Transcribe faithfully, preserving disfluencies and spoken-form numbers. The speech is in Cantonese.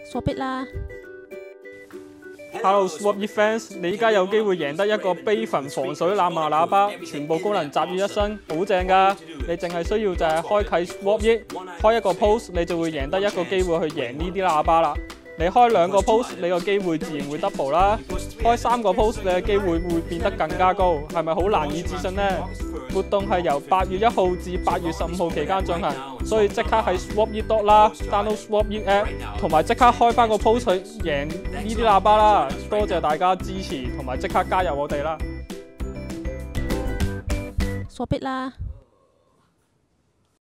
傻逼啦 Hello Swap It Fans， 你依家有機會贏得一個悲焚防水藍牙喇叭，全部功能集於一身，好正㗎！你淨係需要就係開啟 Swap It， 開一個 post， 你就會贏得一個機會去贏呢啲喇叭啦。你開兩個 post， 你個機會自然會 double 啦。開三個 post， 你嘅機會會變得更加高，係咪好難以置信呢？活動係由八月一號至八月十五號期間進行，所以即刻喺 Swap It dot 啦 ，download Swap It app， 同埋即刻開翻個 post 去贏呢啲喇叭啦！多謝大家支持，同埋即刻加入我哋啦！ 傻逼啦〜